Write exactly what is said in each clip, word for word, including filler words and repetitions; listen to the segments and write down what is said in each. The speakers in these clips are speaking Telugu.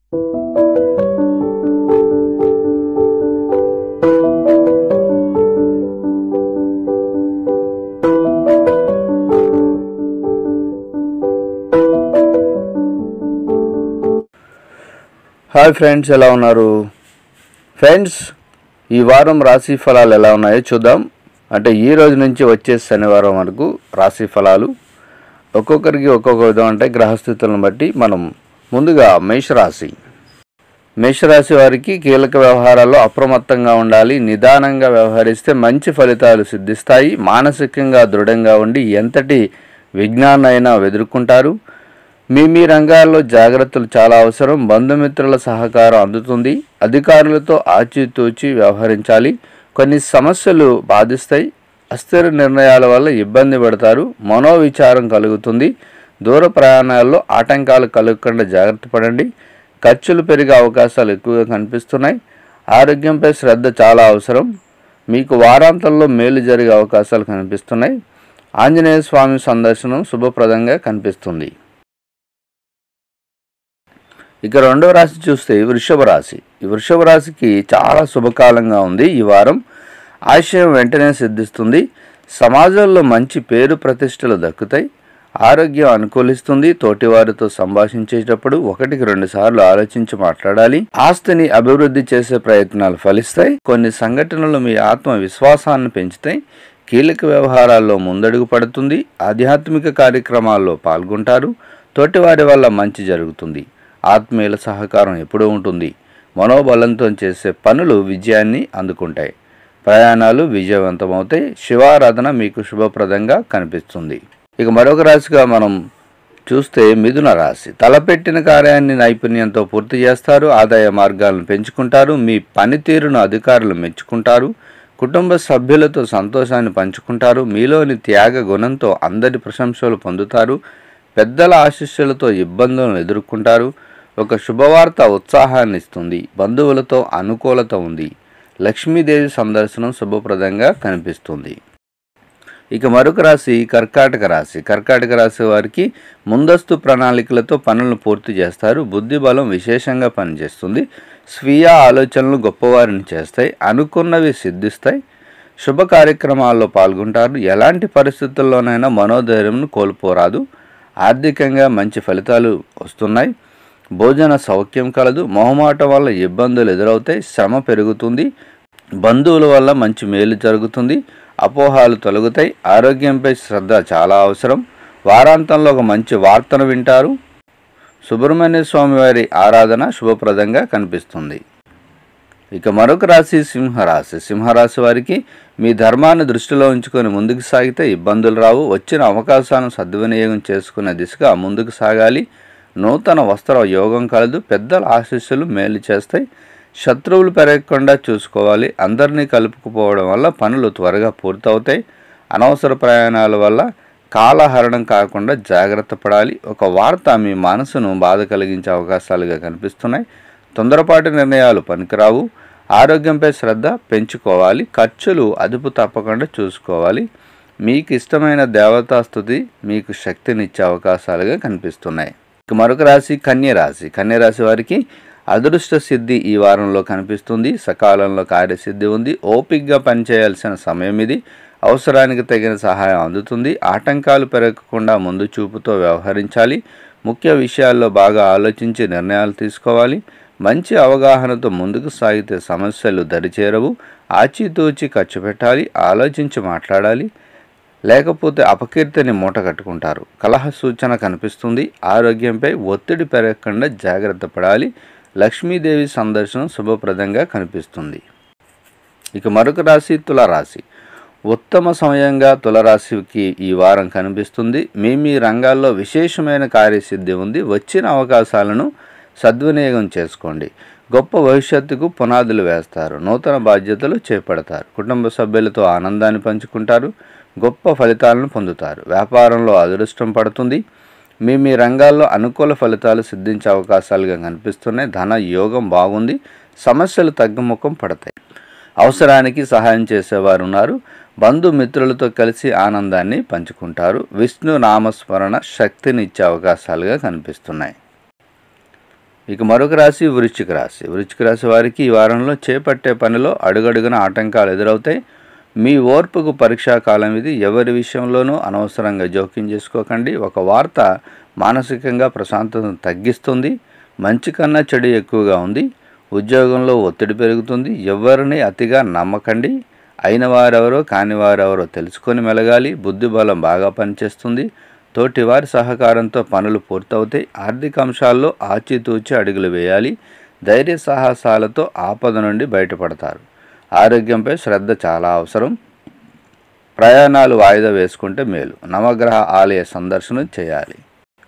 హాయ్ ఫ్రెండ్స్, ఎలా ఉన్నారు ఫ్రెండ్స్? ఈ వారం రాశి ఫలాలు ఎలా ఉన్నాయో చూద్దాం. అంటే ఈ రోజు నుంచి వచ్చే శనివారం వరకు రాశి ఫలాలు ఒక్కొక్కరికి ఒక్కొక్క విధం అంటే గ్రహస్థితులను బట్టి. మనం ముందుగా మేషరాశి మేషరాశి వారికి కీలక వ్యవహారాల్లో అప్రమత్తంగా ఉండాలి. నిదానంగా వ్యవహరిస్తే మంచి ఫలితాలు సిద్ధిస్తాయి. మానసికంగా దృఢంగా ఉండి ఎంతటి విఘ్నాన్నైనా ఎదుర్కొంటారు. మీ మీ రంగాల్లో జాగ్రత్తలు చాలా అవసరం. బంధుమిత్రుల సహకారం అందుతుంది. అధికారులతో ఆచితూచి వ్యవహరించాలి. కొన్ని సమస్యలు బాధిస్తాయి. అస్థిర నిర్ణయాల వల్ల ఇబ్బంది పడతారు. మనోవిచారం కలుగుతుంది. దూర ప్రయాణాల్లో ఆటంకాలు కలగకుండా జాగ్రత్త పడండి. ఖర్చులు పెరిగే అవకాశాలు ఎక్కువగా కనిపిస్తున్నాయి. ఆరోగ్యంపై శ్రద్ధ చాలా అవసరం. మీకు వారాంతంలో మేలు జరిగే అవకాశాలు కనిపిస్తున్నాయి. ఆంజనేయ స్వామి సందర్శనం శుభప్రదంగా కనిపిస్తుంది. ఇక రెండవ రాశి చూస్తే వృషభ రాశి. ఈ వృషభ రాశికి చాలా శుభకాలంగా ఉంది. ఈ వారం ఆశయం వెంటనే సిద్ధిస్తుంది. సమాజంలో మంచి పేరు ప్రతిష్టలు దక్కుతాయి. ఆరోగ్యం అనుకూలిస్తుంది. తోటివారితో సంభాషించేటప్పుడు ఒకటికి రెండు సార్లు ఆలోచించి మాట్లాడాలి. ఆస్తిని అభివృద్ధి చేసే ప్రయత్నాలు ఫలిస్తాయి. కొన్ని సంఘటనలు మీ ఆత్మవిశ్వాసాన్ని పెంచుతాయి. కీలక వ్యవహారాల్లో ముందడుగు పడుతుంది. ఆధ్యాత్మిక కార్యక్రమాల్లో పాల్గొంటారు. తోటివారి వల్ల మంచి జరుగుతుంది. ఆత్మీయుల సహకారం ఎప్పుడూ ఉంటుంది. మనోబలంతో చేసే పనులు విజయాన్ని అందుకుంటాయి. ప్రయాణాలు విజయవంతమవుతాయి. శివారాధన మీకు శుభప్రదంగా కనిపిస్తుంది. ఇక మరొక రాశిగా మనం చూస్తే మిథున రాశి. తలపెట్టిన కార్యాన్ని నైపుణ్యంతో పూర్తి చేస్తారు. ఆదాయ మార్గాలను పెంచుకుంటారు. మీ పనితీరును అధికారులు మెచ్చుకుంటారు. కుటుంబ సభ్యులతో సంతోషాన్ని పంచుకుంటారు. మీలోని త్యాగ గుణంతో అందరి ప్రశంసలు పొందుతారు. పెద్దల ఆశీస్సులతో ఇబ్బందులను ఎదుర్కొంటారు. ఒక శుభవార్త ఉత్సాహాన్ని ఇస్తుంది. బంధువులతో అనుకూలత ఉంది. లక్ష్మీదేవి సందర్శనం శుభప్రదంగా కనిపిస్తుంది. ఇక మరొక రాశి కర్కాటక రాశి. కర్కాటక రాశి వారికి ముందస్తు ప్రణాళికలతో పనులను పూర్తి చేస్తారు. బుద్ధి బలం విశేషంగా పనిచేస్తుంది. స్వీయ ఆలోచనలు గొప్పవారిని చేస్తాయి. అనుకున్నవి సిద్ధిస్తాయి. శుభ కార్యక్రమాల్లో పాల్గొంటారు. ఎలాంటి పరిస్థితుల్లోనైనా మనోధైర్యంను కోల్పోరాదు. ఆర్థికంగా మంచి ఫలితాలు వస్తున్నాయి. భోజన సౌఖ్యం కలదు. మొహమాటం వల్ల ఇబ్బందులు ఎదురవుతాయి. శ్రమ పెరుగుతుంది. బంధువుల వల్ల మంచి మేలు జరుగుతుంది. అపోహాలు తొలగుతాయి. ఆరోగ్యంపై శ్రద్ధ చాలా అవసరం. వారాంతంలో ఒక మంచి వార్తను వింటారు. సుబ్రహ్మణ్య స్వామి వారి ఆరాధన శుభప్రదంగా కనిపిస్తుంది. ఇక మరొక రాశి సింహరాశి. సింహరాశి వారికి మీ ధర్మాన్ని దృష్టిలో ఉంచుకొని ముందుకు సాగితే ఇబ్బందులు రావు. వచ్చిన అవకాశాలను సద్వినియోగం చేసుకునే దిశగా ముందుకు సాగాలి. నూతన వస్త్ర యోగం కలదు. పెద్దల ఆశీస్సులు మేలు చేస్తాయి. శత్రువులు పెరగకుండా చూసుకోవాలి. అందరినీ కలుపుకుపోవడం వల్ల పనులు త్వరగా పూర్తవుతాయి. అనవసర ప్రయాణాల వల్ల కాలహరణం కాకుండా జాగ్రత్త పడాలి. ఒక వార్త మీ మనసును బాధ కలిగించే అవకాశాలుగా కనిపిస్తున్నాయి. తొందరపాటు నిర్ణయాలు పనికిరావు. ఆరోగ్యంపై శ్రద్ధ పెంచుకోవాలి. ఖర్చులు అదుపు తప్పకుండా చూసుకోవాలి. మీకు ఇష్టమైన దేవతాస్తుతి మీకు శక్తినిచ్చే అవకాశాలుగా కనిపిస్తున్నాయి. మరొక రాశి కన్యరాశి. కన్యరాశి వారికి అదృష్ట సిద్ధి ఈ వారంలో కనిపిస్తుంది. సకాలంలో కార్యసిద్ధి ఉంది. ఓపికగా పనిచేయాల్సిన సమయం ఇది. అవసరానికి తగిన సహాయం అందుతుంది. ఆటంకాలు పెరగకుండా ముందు చూపుతో వ్యవహరించాలి. ముఖ్య విషయాల్లో బాగా ఆలోచించి నిర్ణయాలు తీసుకోవాలి. మంచి అవగాహనతో ముందుకు సాగితే సమస్యలు దరిచేరవు. ఆచితూచి ఖర్చు పెట్టాలి. ఆలోచించి మాట్లాడాలి. లేకపోతే అపకీర్తిని మూట కట్టుకుంటారు. కలహ సూచన కనిపిస్తుంది. ఆరోగ్యంపై ఒత్తిడి పెరగకుండా జాగ్రత్త పడాలి. లక్ష్మీదేవి సందర్శనం శుభప్రదంగా కనిపిస్తుంది. ఇక మరొక రాశి తులారాశి. ఉత్తమ సమయంగా తులారాశికి ఈ వారం కనిపిస్తుంది. మీ మీ రంగాల్లో విశేషమైన కార్యసిద్ధి ఉంది. వచ్చిన అవకాశాలను సద్వినియోగం చేసుకోండి. గొప్ప భవిష్యత్తుకు పునాదులు వేస్తారు. నూతన బాధ్యతలు చేపడతారు. కుటుంబ సభ్యులతో ఆనందాన్ని పంచుకుంటారు. గొప్ప ఫలితాలను పొందుతారు. వ్యాపారంలో అదృష్టం పడుతుంది. మీ మీ రంగాల్లో అనుకూల ఫలితాలు సిద్ధించే అవకాశాలుగా కనిపిస్తున్నాయి. ధన యోగం బాగుంది. సమస్యలు తగ్గుముఖం పడతాయి. అవసరానికి సహాయం చేసేవారు ఉన్నారు. బంధుమిత్రులతో కలిసి ఆనందాన్ని పంచుకుంటారు. విష్ణు నామస్మరణ శక్తిని ఇచ్చే అవకాశాలుగా కనిపిస్తున్నాయి. ఇక మరొక రాశి వృశ్చిక రాశి. వృశ్చిక రాశి వారికి ఈ వారంలో చేపట్టే పనిలో అడుగడుగున ఆటంకాలు ఎదురవుతాయి. మీ ఓర్పుకు పరీక్షాకాలం ఇది. ఎవరి విషయంలోనూ అనవసరంగా జోక్యం చేసుకోకండి. ఒక వార్త మానసికంగా ప్రశాంతతను తగ్గిస్తుంది. మంచి కన్నా చెడు ఎక్కువగా ఉంది. ఉద్యోగంలో ఒత్తిడి పెరుగుతుంది. ఎవరిని అతిగా నమ్మకండి. అయిన వారెవరో కాని వారెవరో తెలుసుకొని మెలగాలి. బుద్ధి బలం బాగా పనిచేస్తుంది. తోటి వారి సహకారంతో పనులు పూర్తవుతాయి. ఆర్థిక అంశాల్లో ఆచితూచి అడుగులు వేయాలి. ధైర్య సాహసాలతో ఆపద నుండి బయటపడతారు. ఆరోగ్యంపై శ్రద్ధ చాలా అవసరం. ప్రయాణాలు వాయిదా వేసుకుంటే మేలు. నవగ్రహ ఆలయ సందర్శనం చేయాలి.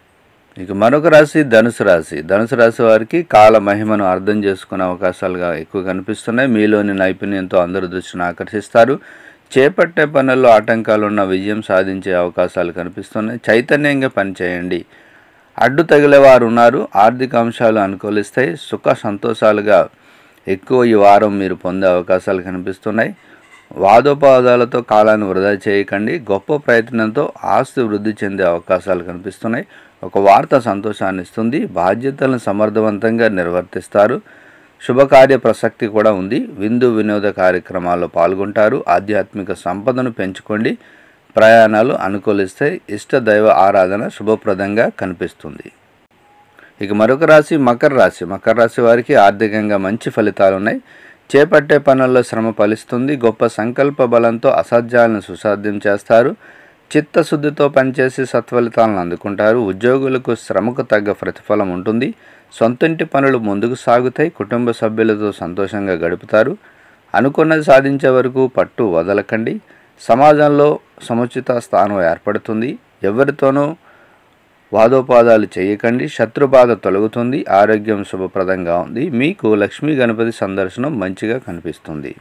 ఇక మరొక రాశి ధనుసు రాశి. ధనుసు రాశి వారికి కాల మహిమను అర్థం చేసుకునే అవకాశాలుగా ఎక్కువ కనిపిస్తున్నాయి. మీలోని నైపుణ్యంతో అందరి దృష్టిని ఆకర్షిస్తారు. చేపట్టే పనుల్లో ఆటంకాలున్న విజయం సాధించే అవకాశాలు కనిపిస్తున్నాయి. చైతన్యంగా పనిచేయండి. అడ్డు తగిలేవారు ఉన్నారు. ఆర్థిక అంశాలు అనుకూలిస్తాయి. సుఖ సంతోషాలుగా ఎక్కువ ఈ వారం మీరు పొందే అవకాశాలు కనిపిస్తున్నాయి. వాదోపవాదాలతో కాలాన్ని వృధా చేయకండి. గొప్ప ప్రయత్నంతో ఆస్తి వృద్ధి చెందే అవకాశాలు కనిపిస్తున్నాయి. ఒక వార్త సంతోషాన్ని ఇస్తుంది. బాధ్యతలను సమర్థవంతంగా నిర్వర్తిస్తారు. శుభకార్య ప్రసక్తి కూడా ఉంది. విందు వినోద కార్యక్రమాల్లో పాల్గొంటారు. ఆధ్యాత్మిక సంపదను పెంచుకోండి. ప్రయాణాలు అనుకూలిస్తాయి. ఇష్ట దైవ ఆరాధన శుభప్రదంగా కనిపిస్తుంది. ఇక మరొక రాశి మకర రాశి. మకర రాశి వారికి ఆర్థికంగా మంచి ఫలితాలు ఉన్నాయి. చేపట్టే పనుల్లో శ్రమ ఫలిస్తుంది. గొప్ప సంకల్ప బలంతో అసాధ్యాలను సుసాధ్యం చేస్తారు. చిత్తశుద్ధితో పనిచేసి సత్ఫలితాలను అందుకుంటారు. ఉద్యోగులకు శ్రమకు తగ్గ ప్రతిఫలం ఉంటుంది. సొంతంటి పనులు ముందుకు సాగుతాయి. కుటుంబ సభ్యులతో సంతోషంగా గడుపుతారు. అనుకున్నది సాధించే వరకు పట్టు వదలకండి. సమాజంలో సముచిత స్థానం ఏర్పడుతుంది. ఎవరితోనూ వాదోపాదాలు చేయకండి. శత్రుబాధ తొలగుతుంది. ఆరోగ్యం శుభప్రదంగా ఉంది. మీకు లక్ష్మీ గణపతి సందర్శనం మంచిగా కనిపిస్తుంది.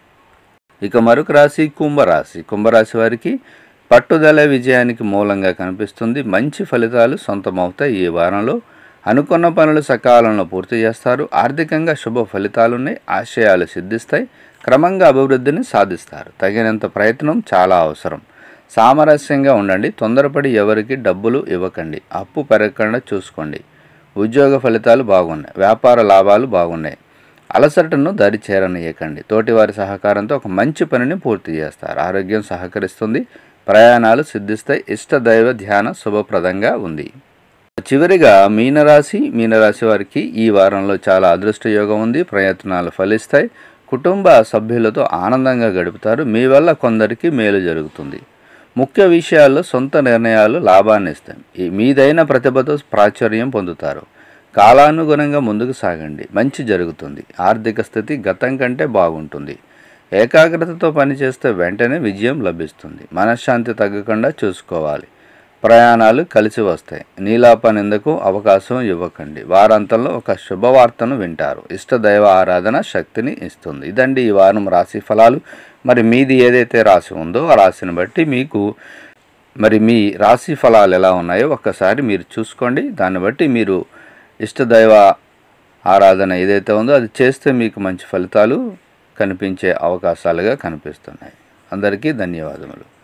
ఇక మరొక రాశి కుంభరాశి. కుంభరాశి వారికి పట్టుదల విజయానికి మూలంగా కనిపిస్తుంది. మంచి ఫలితాలు సొంతమవుతాయి. ఈ వారంలో అనుకున్న పనులు సకాలంలో పూర్తి చేస్తారు. ఆర్థికంగా శుభ ఫలితాలున్నాయి. ఆశయాలు సిద్ధిస్తాయి. క్రమంగా అభివృద్ధిని సాధిస్తారు. తగినంత ప్రయత్నం చాలా అవసరం. సామరస్యంగా ఉండండి. తొందరపడి ఎవరికి డబ్బులు ఇవ్వకండి. అప్పు పెరగకుండా చూసుకోండి. ఉద్యోగ ఫలితాలు బాగున్నాయి. వ్యాపార లాభాలు బాగున్నాయి. అలసటను దరి చేరనీయకండి. తోటివారి సహకారంతో ఒక మంచి పనిని పూర్తి చేస్తారు. ఆరోగ్యం సహకరిస్తుంది. ప్రయాణాలు సిద్ధిస్తాయి. ఇష్ట దైవ ధ్యాన శుభప్రదంగా ఉంది. చివరిగా మీనరాశి. మీనరాశి వారికి ఈ వారంలో చాలా అదృష్ట యోగం ఉంది. ప్రయత్నాలు ఫలిస్తాయి. కుటుంబ సభ్యులతో ఆనందంగా గడుపుతారు. మీ వల్ల కొందరికి మేలు జరుగుతుంది. ముఖ్య విషయాల్లో సొంత నిర్ణయాలు లాభాన్ని ఇస్తాయి. మీదైన ప్రతిభతో ప్రాచుర్యం పొందుతారు. కాలానుగుణంగా ముందుకు సాగండి. మంచి జరుగుతుంది. ఆర్థిక స్థితి గతం కంటే బాగుంటుంది. ఏకాగ్రతతో పనిచేస్తే వెంటనే విజయం లభిస్తుంది. మనశ్శాంతి తగ్గకుండా చూసుకోవాలి. ప్రయాణాలు కలిసి వస్తాయి. నీలాపనిందకు అవకాశం ఇవ్వకండి. వారాంతంలో ఒక శుభవార్తను వింటారు. ఇష్టదైవ ఆరాధన శక్తిని ఇస్తుంది. ఇదండి ఈ వారం రాశి ఫలాలు. మరి మీది ఏదైతే రాశి ఉందో ఆ రాశిని బట్టి మీకు మరి మీ రాశి ఫలాలు ఎలా ఉన్నాయో ఒక్కసారి మీరు చూసుకోండి. దాన్ని బట్టి మీరు ఇష్టదైవ ఆరాధన ఏదైతే ఉందో అది చేస్తే మీకు మంచి ఫలితాలు కనిపించే అవకాశాలుగా కనిపిస్తున్నాయి. అందరికీ ధన్యవాదములు.